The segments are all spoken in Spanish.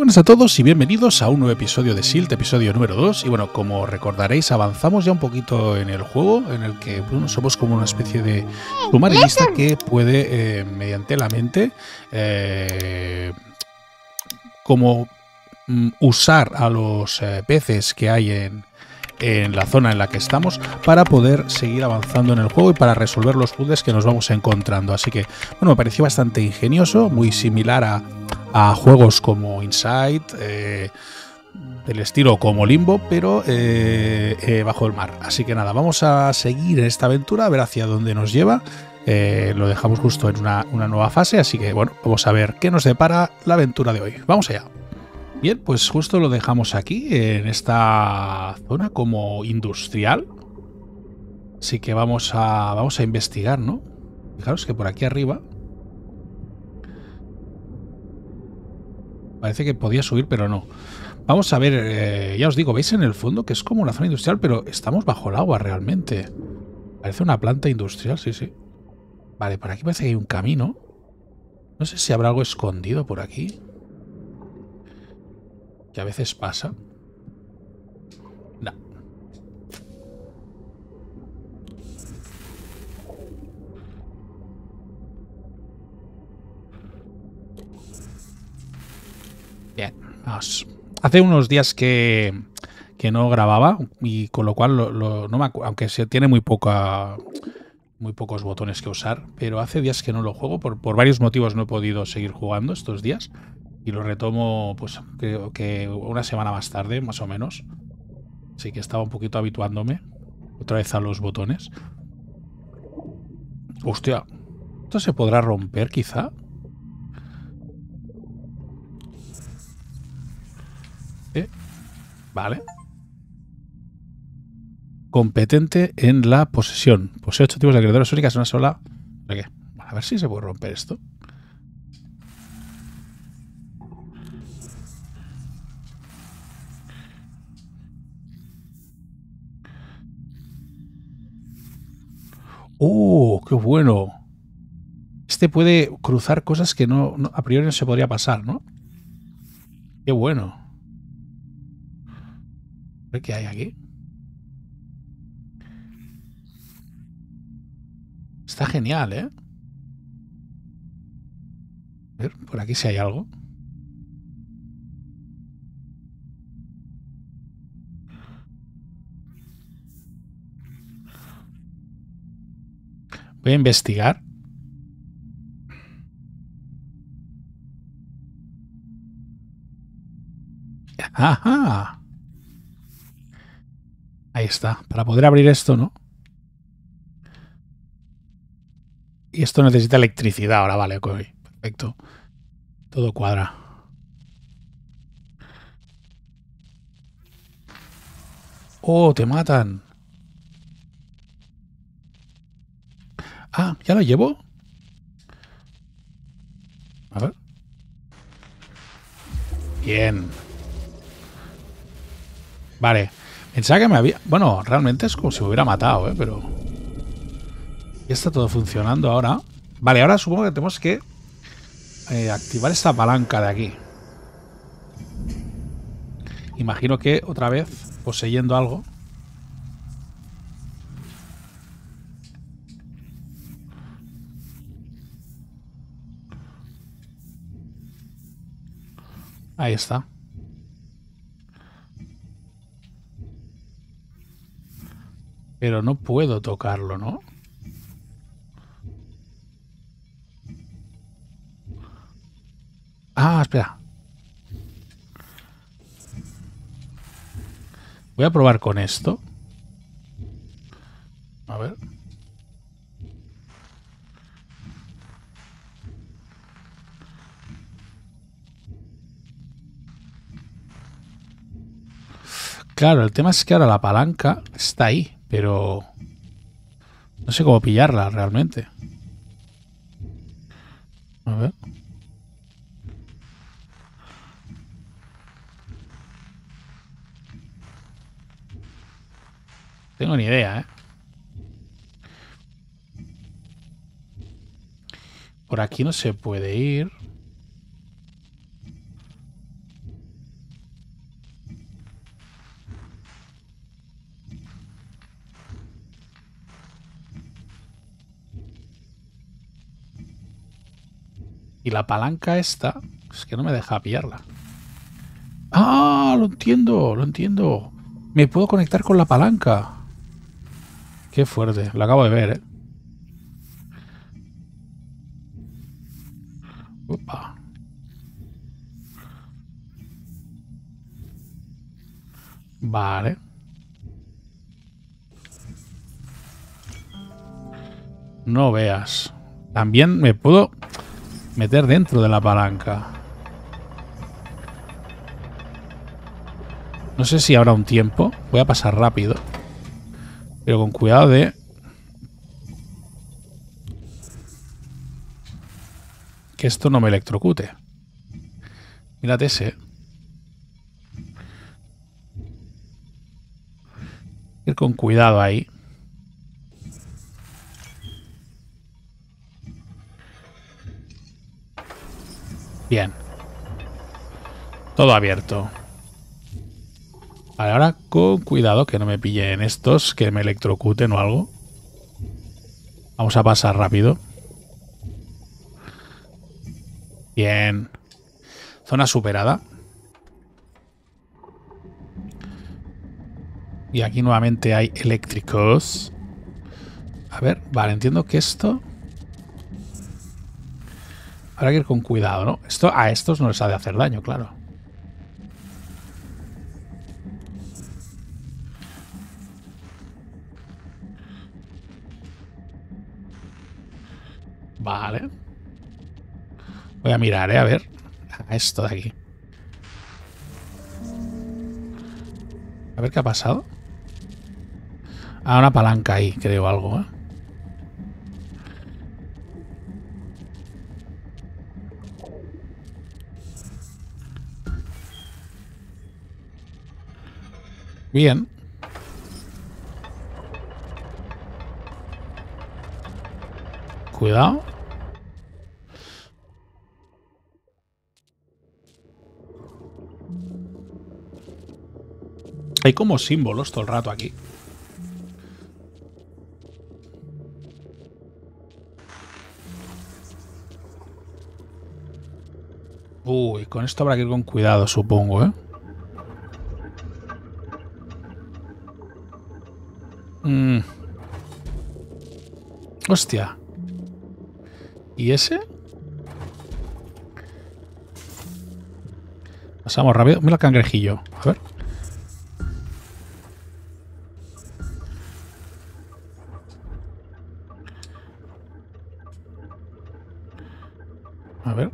buenas a todos y bienvenidos a un nuevo episodio de Silt, episodio número 2. Y bueno, como recordaréis, avanzamos ya un poquito en el juego, en el que bueno, somos como una especie de submarinista que puede, mediante la mente, como usar a los peces que hay en la zona en la que estamos para poder seguir avanzando en el juego y para resolver los puzzles que nos vamos encontrando. Así que, bueno, me pareció bastante ingenioso, muy similar a juegos como Inside, del estilo como Limbo, pero bajo el mar. Así que nada, vamos a seguir en esta aventura, a ver hacia dónde nos lleva. Lo dejamos justo en una nueva fase, así que bueno, vamos a ver qué nos depara la aventura de hoy. Vamos allá. Bien, pues justo lo dejamos aquí, en esta zona como industrial. Así que vamos a investigar, ¿no? Fijaros que por aquí arriba parece que podía subir, pero no. Vamos a ver, ya os digo, ¿veis en el fondo que es como una zona industrial, pero estamos bajo el agua realmente? Parece una planta industrial, sí, sí. Vale, por aquí parece que hay un camino. No sé si habrá algo escondido por aquí, que a veces pasa. No. Bien, vamos. Hace unos días que no grababa y con lo cual no me aunque se tiene muy pocos botones que usar, pero hace días que no lo juego, por varios motivos no he podido seguir jugando estos días y lo retomo pues creo que una semana más tarde, más o menos. Así que estaba un poquito habituándome otra vez a los botones. Hostia, ¿esto se podrá romper quizá? Vale. Competente en la posesión. Posee 8 tipos de criaturas únicas en una sola. ¿Qué? A ver si se puede romper esto. ¡Oh, qué bueno! Este puede cruzar cosas que no a priori no se podría pasar, ¿no? ¡Qué bueno! A ver qué hay aquí. Está genial, ¿eh? A ver, por aquí si hay algo. Voy a investigar. ¡Ajá! Ahí está. Para poder abrir esto, ¿no? Y esto necesita electricidad ahora, vale, ok. Perfecto. Todo cuadra. ¡Oh, te matan! Ah, ¿ya lo llevo? A ver. Bien. Vale. Pensaba que me había... Bueno, realmente es como si me hubiera matado, ¿eh? Pero... ya está todo funcionando ahora. Vale, ahora supongo que tenemos que activar esta palanca de aquí. Imagino que otra vez poseyendo algo. Ahí está. Pero no puedo tocarlo, ¿no? Ah, espera. Voy a probar con esto. A ver. Claro, el tema es que ahora la palanca está ahí, pero... no sé cómo pillarla realmente. A ver. Tengo ni idea, ¿eh? Por aquí no se puede ir. Y la palanca esta, es que no me deja pillarla. ¡Ah! Lo entiendo, lo entiendo. Me puedo conectar con la palanca. Qué fuerte, lo acabo de ver, ¿eh? Opa. Vale. No veas. También me puedo meter dentro de la palanca. No sé si habrá un tiempo. Voy a pasar rápido. Pero con cuidado de... que esto no me electrocute. Mírate ese. Ir con cuidado ahí. Bien. Todo abierto. Vale, ahora con cuidado que no me pillen estos, que me electrocuten o algo. Vamos a pasar rápido. Bien. Zona superada. Y aquí nuevamente hay eléctricos. A ver, vale, entiendo que esto... habrá que ir con cuidado, ¿no? Esto a estos no les ha de hacer daño, claro. Vale. Voy a mirar, a ver. A esto de aquí. A ver qué ha pasado. Ah, una palanca ahí, creo, algo, ¿eh? Bien. Cuidado. Hay como símbolos todo el rato aquí. Uy, con esto habrá que ir con cuidado, supongo, ¿eh? Hostia. ¿Y ese? Pasamos rápido. Mira el cangrejillo. A ver. A ver.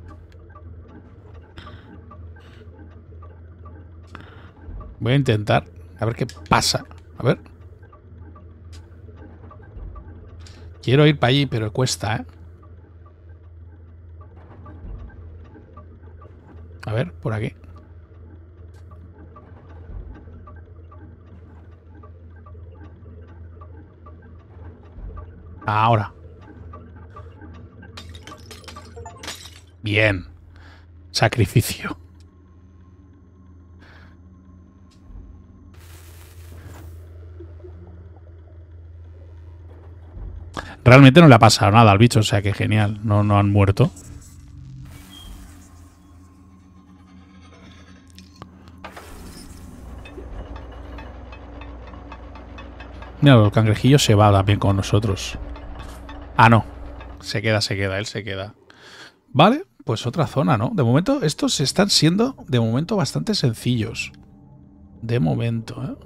Voy a intentar. A ver qué pasa. A ver. Quiero ir para allí, pero cuesta, ¿eh? A ver, por aquí. Ahora. Bien. Sacrificio. Realmente no le ha pasado nada al bicho, o sea que genial. No han muerto. Mira, el cangrejillo se va también con nosotros. Ah, no. Se queda, él se queda. Vale, pues otra zona, ¿no? De momento, estos están siendo, de momento, bastante sencillos. De momento, ¿eh?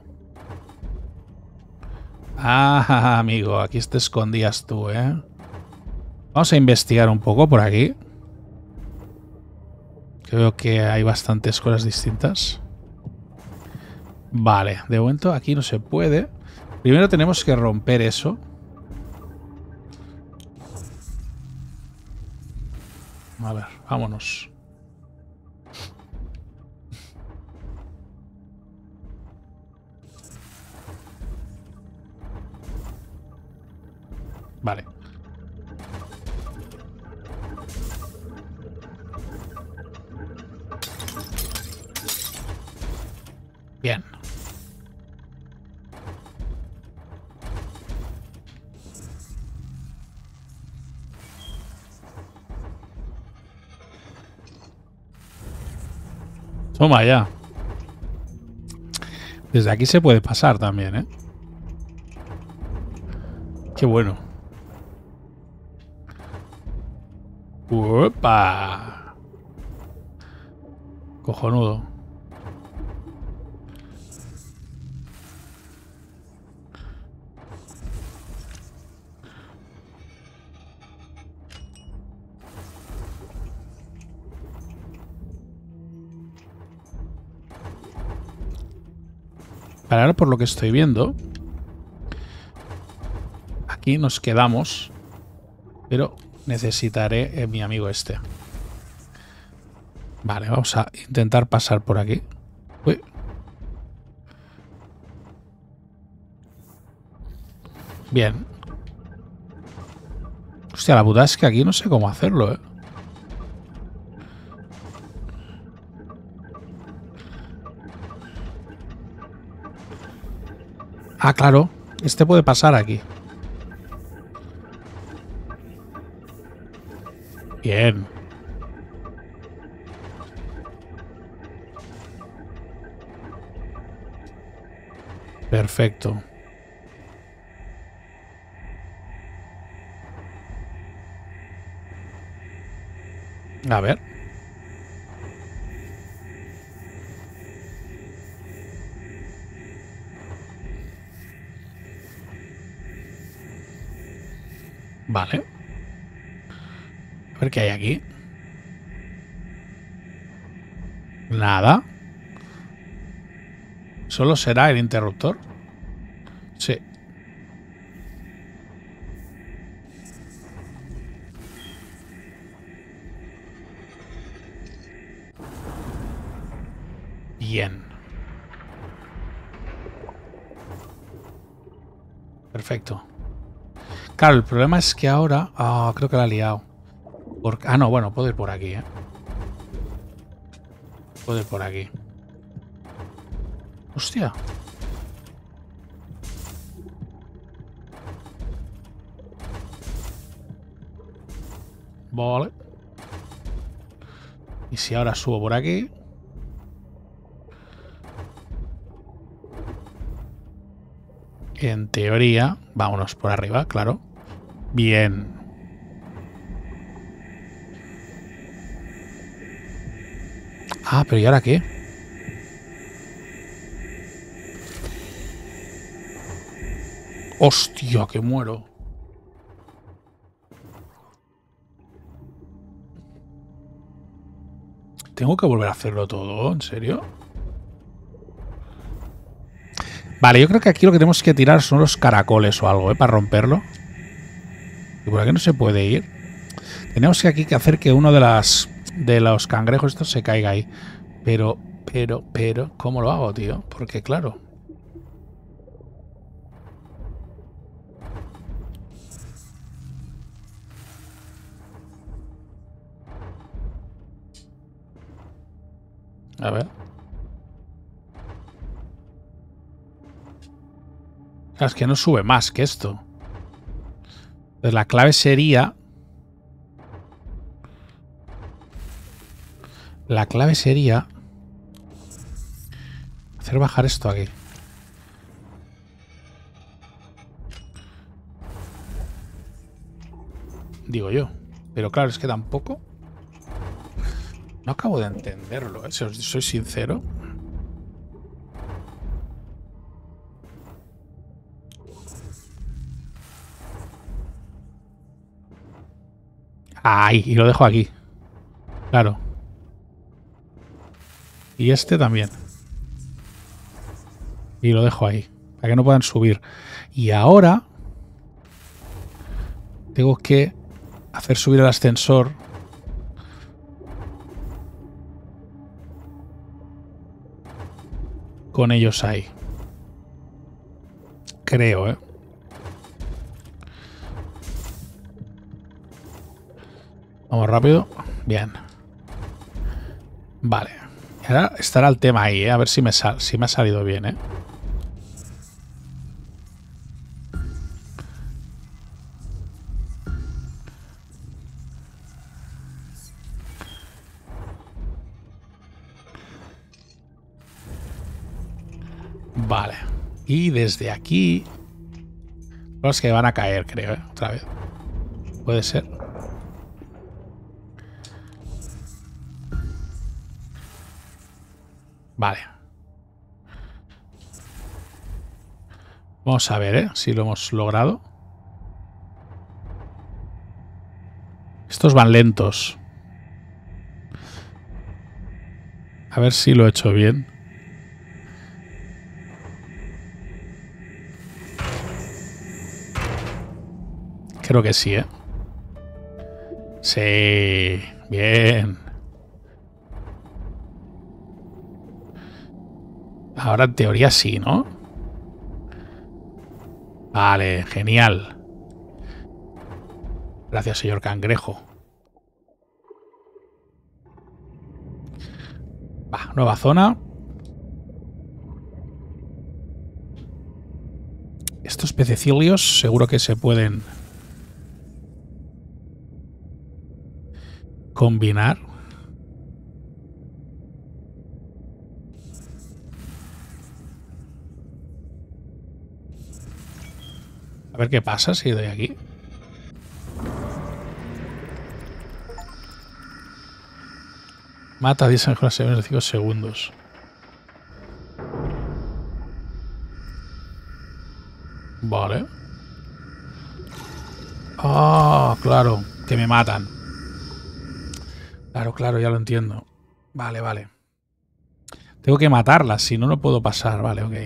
Ah, amigo, aquí te escondías tú, ¿eh? Vamos a investigar un poco por aquí. Creo que hay bastantes cosas distintas. Vale, de momento aquí no se puede. Primero tenemos que romper eso. A ver, vámonos. Vale. Bien. Toma ya. Desde aquí se puede pasar también, ¿eh? Qué bueno. ¡Uepa! Cojonudo. Para ahora, por lo que estoy viendo, aquí nos quedamos, pero necesitaré mi amigo este. Vale, vamos a intentar pasar por aquí. Uy. Bien. Hostia, la puta es que aquí no sé cómo hacerlo, ¿eh? Ah, claro. Este puede pasar aquí. Bien. Perfecto. A ver. Vale. A ver qué hay aquí. Nada. ¿Solo será el interruptor? Sí. Bien. Perfecto. Claro, el problema es que ahora... Ah, creo que la he liado. Ah, no, bueno, puedo ir por aquí, ¿eh? Puedo ir por aquí. Hostia. Vale. Y si ahora subo por aquí... En teoría... Vámonos por arriba, claro. Bien. Ah, pero ¿y ahora qué? ¡Hostia, que muero! ¿Tengo que volver a hacerlo todo? ¿En serio? Vale, yo creo que aquí lo que tenemos que tirar son los caracoles o algo, ¿eh? Para romperlo. Y por aquí no se puede ir. Tenemos que aquí que hacer que uno de los cangrejos estos se caiga ahí. Pero, ¿cómo lo hago, tío? Porque claro... A ver. Claro, es que no sube más que esto. Entonces la clave sería... La clave sería... hacer bajar esto aquí. Digo yo. Pero claro, es que tampoco... No acabo de entenderlo, ¿eh? Si os soy sincero. ¡Ay! Y lo dejo aquí. Claro. Y este también. Y lo dejo ahí. Para que no puedan subir. Y ahora... tengo que hacer subir el ascensor... con ellos ahí. Creo, ¿eh? Vamos rápido. Bien. Vale. Ahora estará el tema ahí, ¿eh? A ver si me ha salido bien, ¿eh? Vale. Y desde aquí... Los que van a caer, creo, ¿eh? Otra vez. Puede ser. Vale. Vamos a ver, ¿eh? Si lo hemos logrado. Estos van lentos. A ver si lo he hecho bien. Creo que sí, ¿eh? Sí. Bien. Ahora en teoría sí, ¿no? Vale, genial. Gracias, señor cangrejo. Va, nueva zona. Estos pececilios seguro que se pueden combinar. A ver qué pasa si doy aquí. Mata a 10 ángeles en 5 segundos. Vale. Ah, claro, que me matan. Claro, claro, ya lo entiendo. Vale, vale. Tengo que matarlas, si no, no puedo pasar. Vale, ok.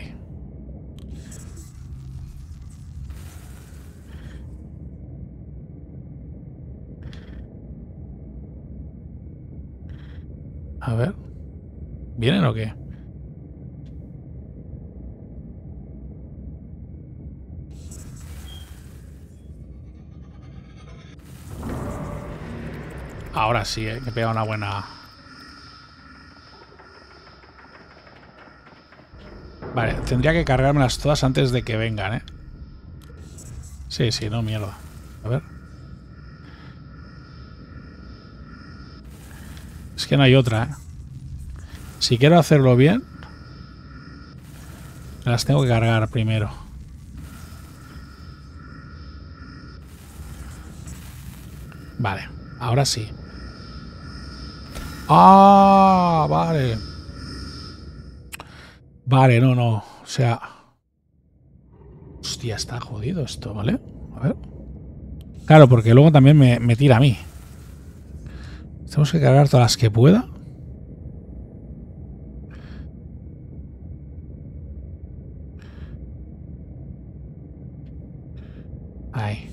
A ver. ¿Vienen o qué? Ahora sí, que pega una buena... Vale, tendría que cargármelas todas antes de que vengan, ¿eh? Sí, sí, no, mierda. A ver. Es que no hay otra, ¿eh? Si quiero hacerlo bien, me las tengo que cargar primero. Vale, ahora sí. ¡Ah! Vale. Vale, no, no. O sea... Hostia, está jodido esto, ¿vale? A ver. Claro, porque luego también me tira a mí. Tenemos que cargar todas las que pueda. Ahí.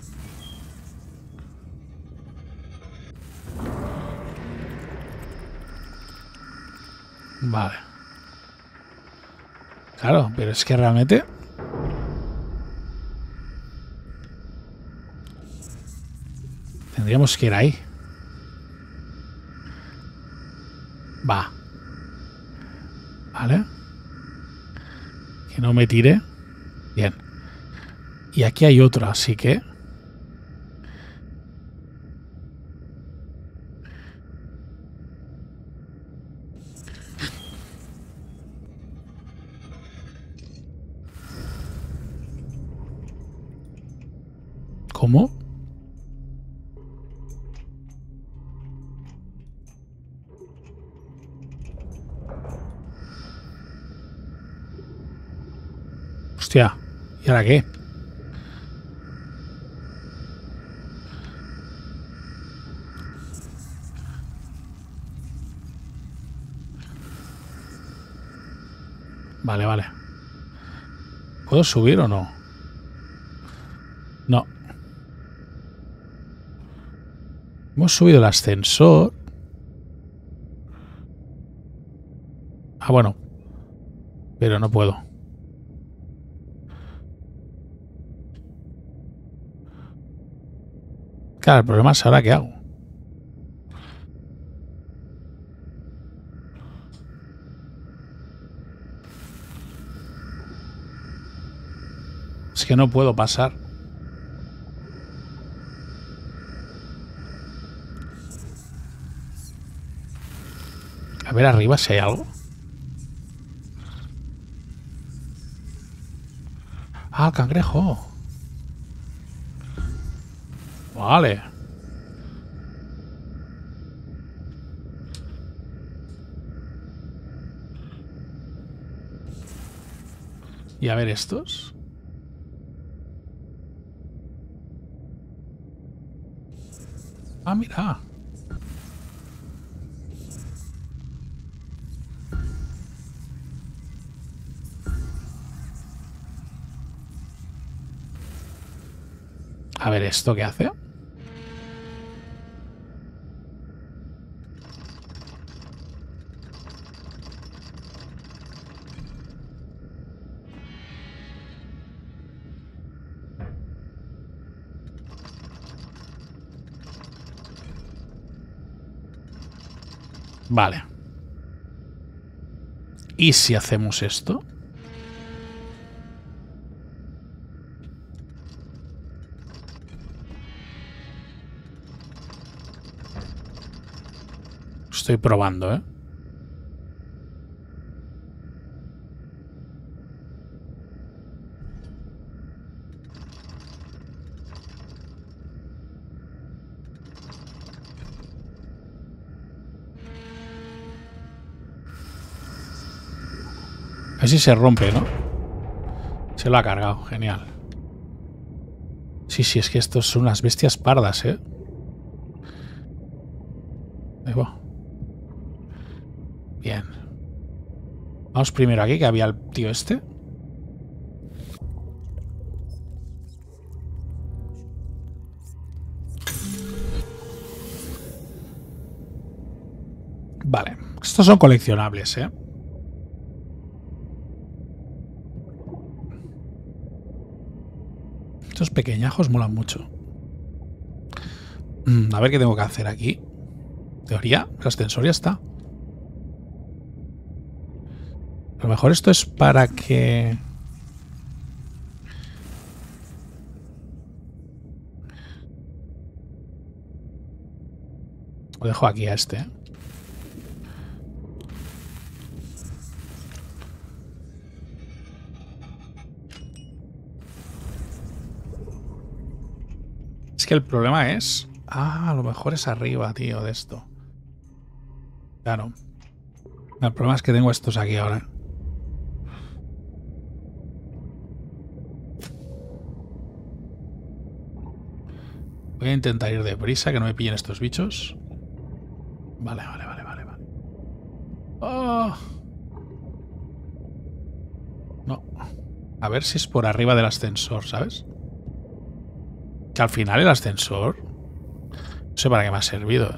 Vale. Claro, pero es que realmente... Tendríamos que ir ahí. Va. Vale. Que no me tire. Bien. Y aquí hay otra, así que... ¿Cómo? Hostia. ¿Y ahora qué? Vale, vale. ¿Puedo subir o no? No. Hemos subido el ascensor. Ah, bueno. Pero no puedo. Claro, el problema es ahora qué hago. Es que no puedo pasar. A ver arriba si hay algo. Ah, el cangrejo. Vale. Y a ver estos. Ah, mira. A ver esto qué hace. Vale. ¿Y si hacemos esto? Estoy probando, ¿eh? A ver si se rompe, ¿no? Se lo ha cargado, genial. Sí, sí, es que estos son unas bestias pardas, ¿eh? Ahí va. Bien. Vamos primero aquí, que había el tío este. Vale. Estos son coleccionables, ¿eh? Estos pequeñajos molan mucho. A ver qué tengo que hacer aquí. Teoría, el ascensor ya está. A lo mejor esto es para que... Lo dejo aquí a este, ¿eh? Es que el problema es... Ah, a lo mejor es arriba, tío, de esto. Claro. El problema es que tengo estos aquí ahora. Voy a intentar ir deprisa, que no me pillen estos bichos. Vale. Oh. No. A ver si es por arriba del ascensor, ¿sabes? Que al final el ascensor... No sé para qué me ha servido.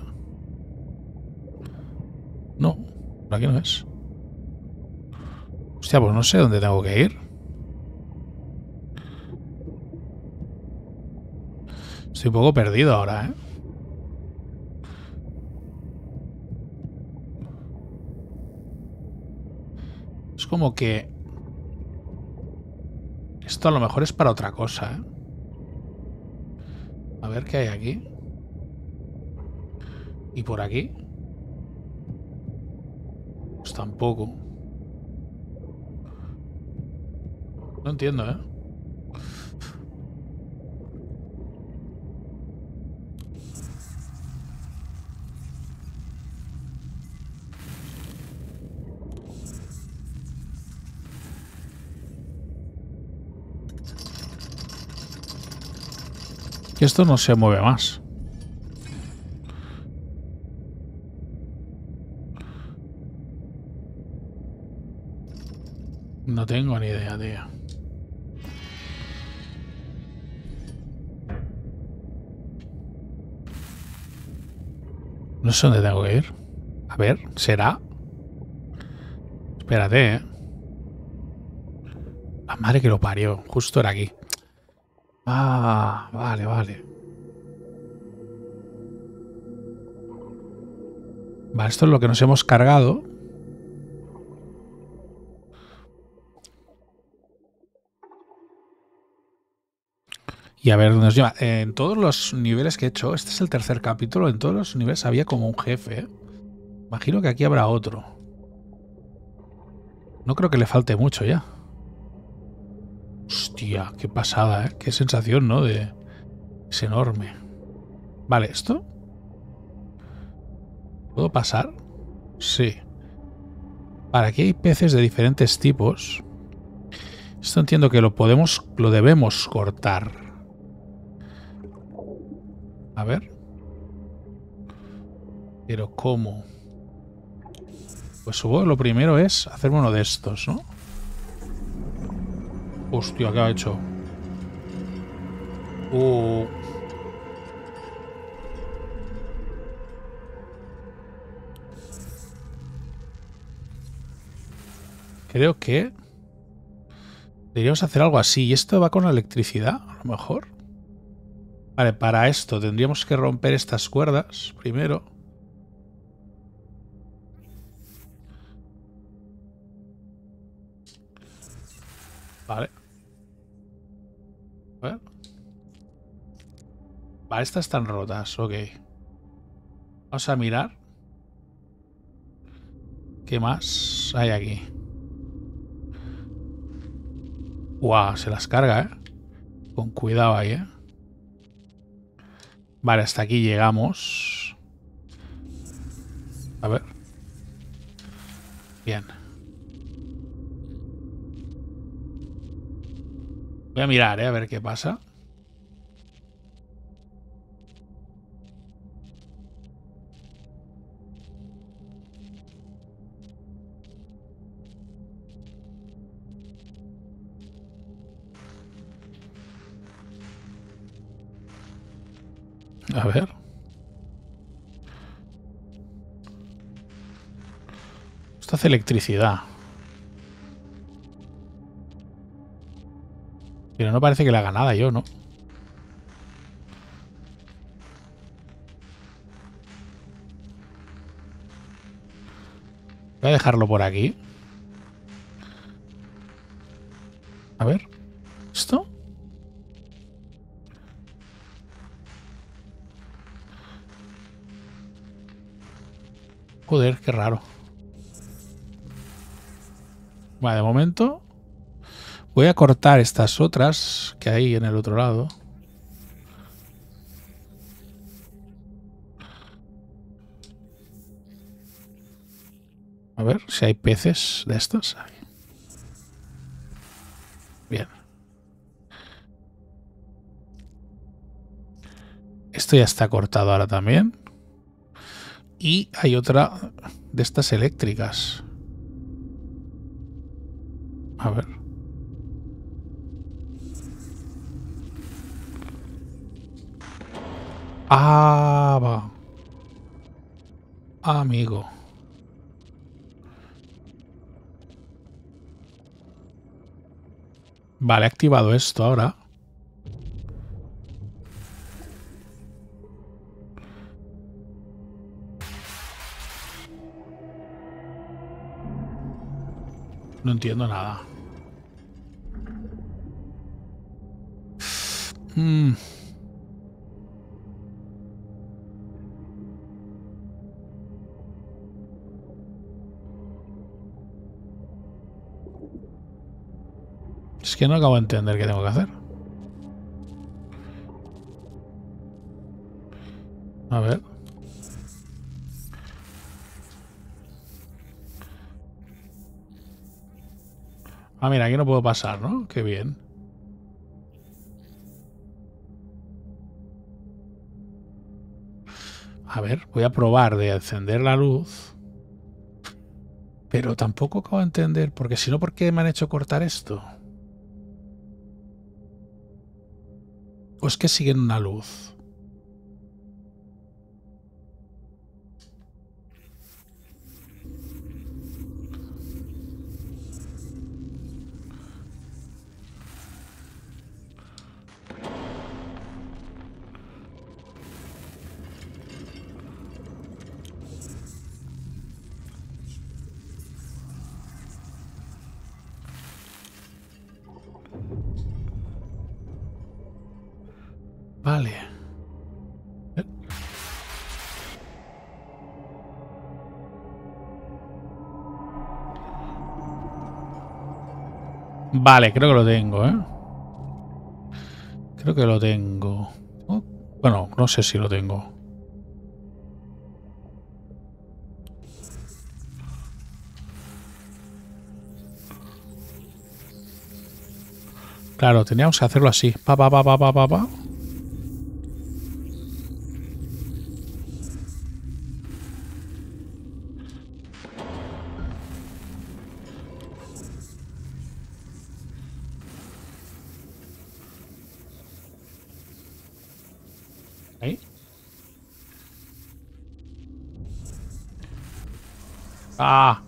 No, por aquí no es. Hostia, pues no sé dónde tengo que ir. Estoy un poco perdido ahora, ¿eh? Es como que... Esto a lo mejor es para otra cosa, ¿eh? A ver qué hay aquí. ¿Y por aquí? Pues tampoco. No entiendo, ¿eh? Que esto no se mueve más. No tengo ni idea, tío. No sé dónde tengo que ir. A ver, ¿será? Espérate, ¿eh? La madre que lo parió. Justo era aquí. Ah, vale. Vale, esto es lo que nos hemos cargado. Y a ver dónde nos lleva. En todos los niveles que he hecho, este es el tercer capítulo, en todos los niveles había como un jefe, ¿eh? Imagino que aquí habrá otro. No creo que le falte mucho ya. Hostia. Hostia, qué pasada, ¿eh? Qué sensación, ¿no? Es enorme. Vale, ¿esto? ¿Puedo pasar? Sí. Vale, aquí hay peces de diferentes tipos. Esto entiendo que lo debemos cortar. A ver. Pero ¿cómo? Pues supongo que lo primero es hacerme uno de estos, ¿no? Hostia, ¿qué ha hecho? Creo que deberíamos hacer algo así. ¿Y esto va con la electricidad? A lo mejor. Vale, para esto tendríamos que romper estas cuerdas primero. Vale. A ver. Vale, estas están rotas, ok. Vamos a mirar. ¿Qué más hay aquí? Guau, se las carga, ¿eh? Con cuidado ahí, ¿eh? Vale, hasta aquí llegamos. A ver. Bien. Voy a mirar, a ver qué pasa. A ver. Esto hace electricidad. Pero no parece que le haga nada yo, ¿no? Voy a dejarlo por aquí. A ver. ¿Esto? Joder, qué raro. Vale, de momento voy a cortar estas otras que hay en el otro lado. A ver si hay peces de estos. Bien. Esto ya está cortado ahora también. Y hay otra de estas eléctricas. A ver. Ah, va. Amigo. Vale, he activado esto ahora. No entiendo nada. Es que no acabo de entender qué tengo que hacer. A ver. Ah, mira, aquí no puedo pasar, ¿no? Qué bien. A ver, voy a probar de encender la luz. Pero tampoco acabo de entender, porque si no, ¿por qué me han hecho cortar esto? ¿O es que siguen una luz? Vale. Vale, creo que lo tengo, ¿eh? Creo que lo tengo. Oh, bueno, no sé si lo tengo. Claro, teníamos que hacerlo así. Pa, pa, pa, pa, pa, pa, pa. Ahí. ¡Ah!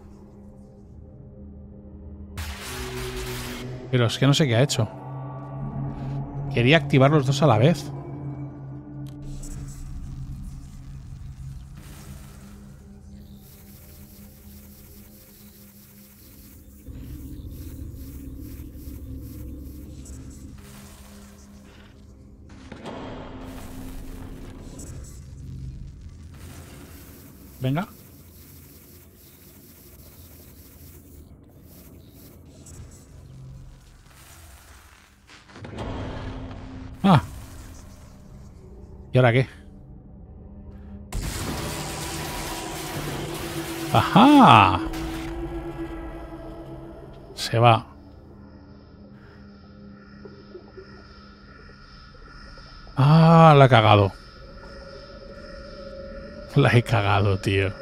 Pero es que no sé qué ha hecho. Quería activar los dos a la vez. Venga. Ah. ¿Y ahora qué? ¡Ajá! Se va. Ah, la he cagado. La he cagado, tío.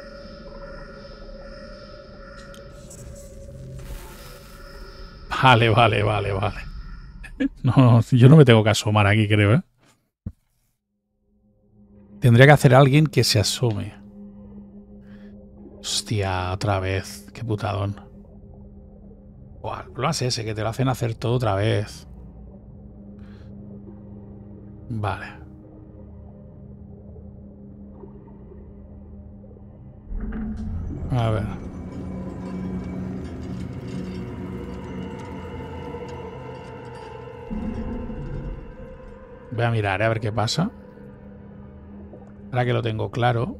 Vale, vale, vale, vale. No, yo no me tengo que asomar aquí, creo, ¿eh? Tendría que hacer alguien que se asome. Hostia, otra vez. Qué putadón. Buah, el problema es ese, que te lo hacen hacer todo otra vez. Vale. A ver. Voy a mirar, a ver qué pasa. Ahora que lo tengo claro.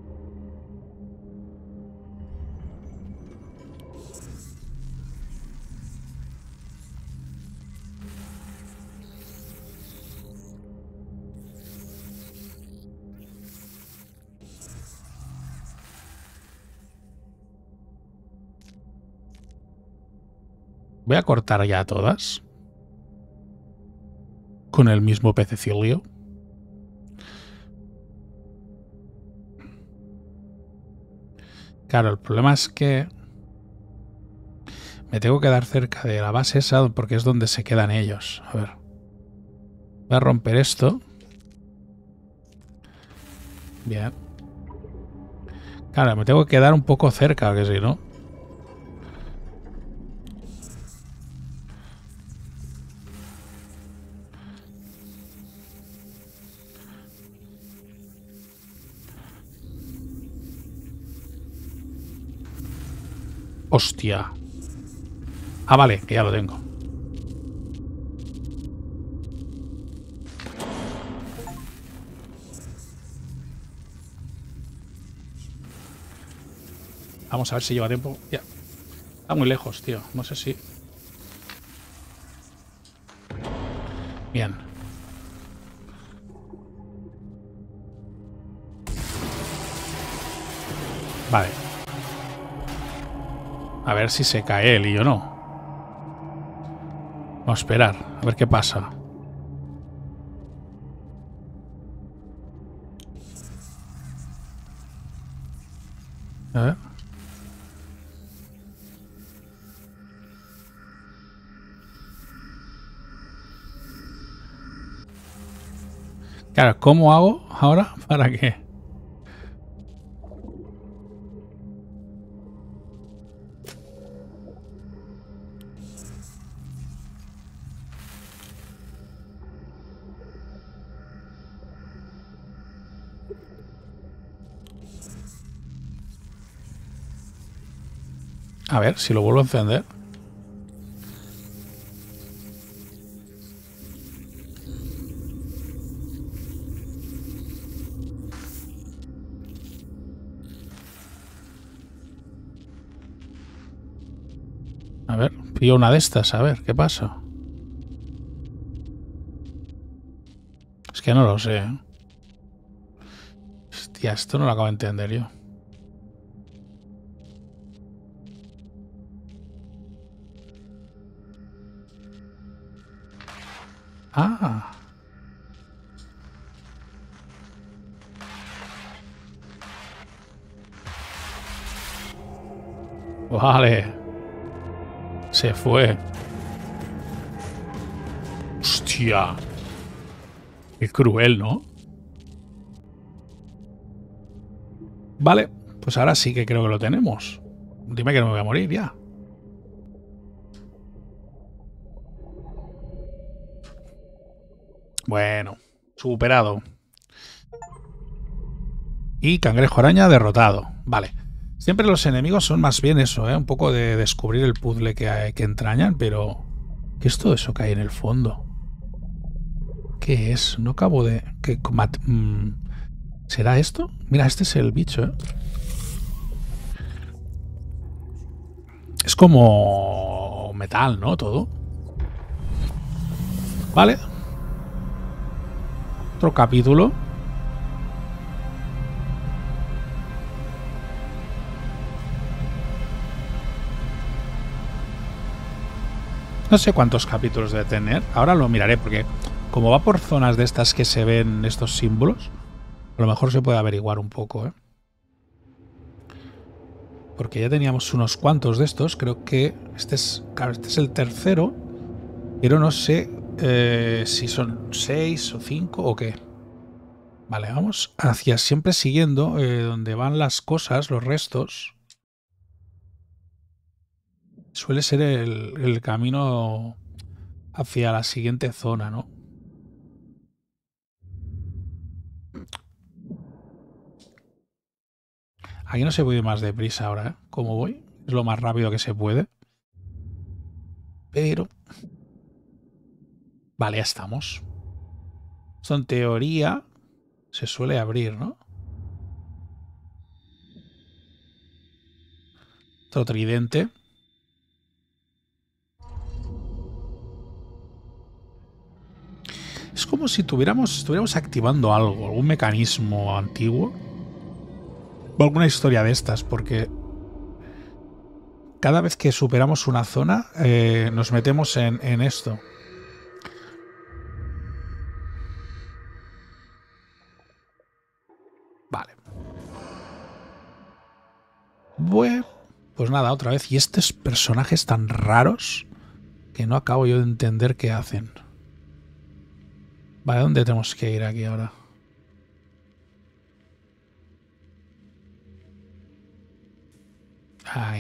Voy a cortar ya todas. Con el mismo pececilio. Claro, el problema es que me tengo que quedar cerca de la base esa porque es donde se quedan ellos. A ver. Voy a romper esto. Bien. Claro, me tengo que quedar un poco cerca, que si no. Hostia. Ah, vale, que ya lo tengo. Vamos a ver si lleva tiempo. Ya. Está muy lejos, tío. No sé si... Bien. Vale. A ver si se cae él y yo no. Vamos a esperar. A ver qué pasa. A ver. Claro, ¿cómo hago ahora para qué? A ver si lo vuelvo a encender. A ver, pillo una de estas, a ver qué pasa. que no lo sé. Hostia, esto no lo acabo de entender yo. Ah. Vale. Se fue. Hostia. Qué cruel, ¿no? Vale. Pues ahora sí que creo que lo tenemos. Dime que no me voy a morir ya. Bueno. Superado. Y cangrejo araña derrotado. Vale. Siempre los enemigos son más bien eso, ¿eh? Un poco de descubrir el puzzle que entrañan, pero... ¿Qué es todo eso que hay en el fondo? ¿Qué es? No acabo de... ¿Será esto? Mira, este es el bicho, ¿eh? Es como... metal, ¿no? Todo. Vale. Otro capítulo. No sé cuántos capítulos debe tener. Ahora lo miraré porque como va por zonas de estas que se ven estos símbolos, a lo mejor se puede averiguar un poco, ¿eh? Porque ya teníamos unos cuantos de estos. Creo que este es el tercero. Pero no sé si son 6 o 5 o qué. Vale, vamos hacia siempre siguiendo donde van las cosas, los restos. Suele ser el camino hacia la siguiente zona, ¿no? Aquí no se puede ir más deprisa ahora, ¿eh? Como voy, es lo más rápido que se puede. Pero... Vale, ya estamos. Esto en teoría se suele abrir, ¿no? Otro tridente. Es como si estuviéramos activando algo, algún mecanismo antiguo. O alguna historia de estas, porque cada vez que superamos una zona nos metemos en esto. Vale. Bueno, pues nada, otra vez. Y estos personajes tan raros que no acabo yo de entender qué hacen. Vale, ¿dónde tenemos que ir aquí ahora? Ay.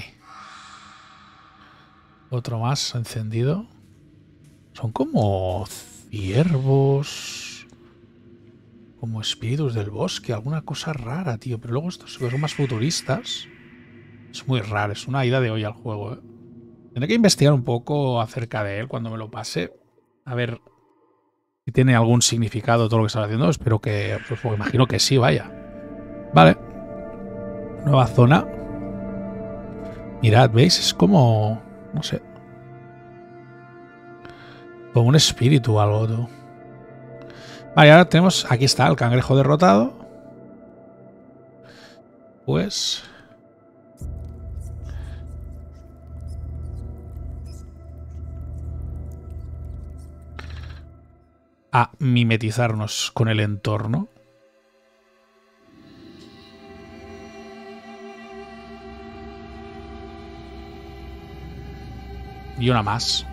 Otro más encendido. Son como ciervos. Como espíritus del bosque. Alguna cosa rara, tío. Pero luego estos que son más futuristas. Es muy raro. Es una ida de hoy al juego, ¿eh? Tendré que investigar un poco acerca de él cuando me lo pase. A ver si tiene algún significado todo lo que estaba haciendo. Espero que... Pues imagino que sí, vaya. Vale. Nueva zona. Mirad, ¿veis? Es como... No sé. Como un espíritu o algo, tú. Vale, ahora tenemos... Aquí está el cangrejo derrotado. Pues... a mimetizarnos con el entorno. Y una más.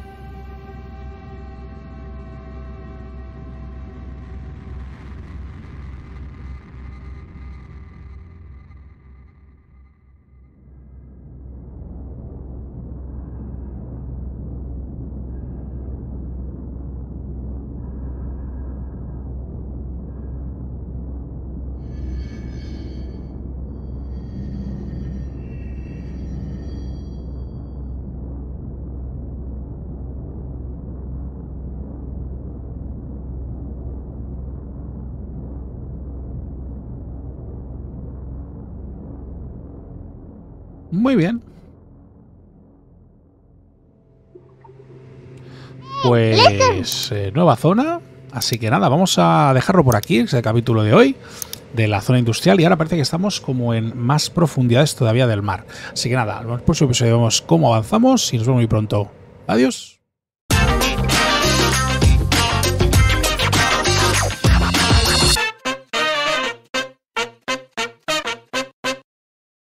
Muy bien. Pues nueva zona. Así que nada, vamos a dejarlo por aquí, es el capítulo de hoy de la zona industrial, y ahora parece que estamos como en más profundidades todavía del mar. Así que nada, en el próximo episodio vemos cómo avanzamos y nos vemos muy pronto. Adiós.